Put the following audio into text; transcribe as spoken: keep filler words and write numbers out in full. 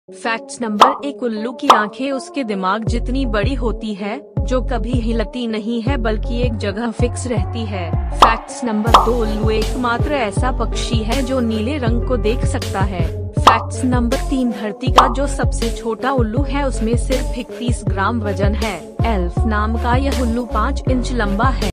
Facts number एक, उल्लू की आंखें उसके दिमाग जितनी बड़ी होती है, जो कभी हिलती नहीं है बल्कि एक जगह फिक्स रहती है। फैक्ट्स नंबर दो, उल्लू एकमात्र ऐसा पक्षी है जो नीले रंग को देख सकता है। फैक्ट्स नंबर तीन, धरती का जो सबसे छोटा उल्लू है उसमें सिर्फ इकतीस ग्राम वजन है। एल्फ नाम का यह उल्लू पाँच इंच लंबा है।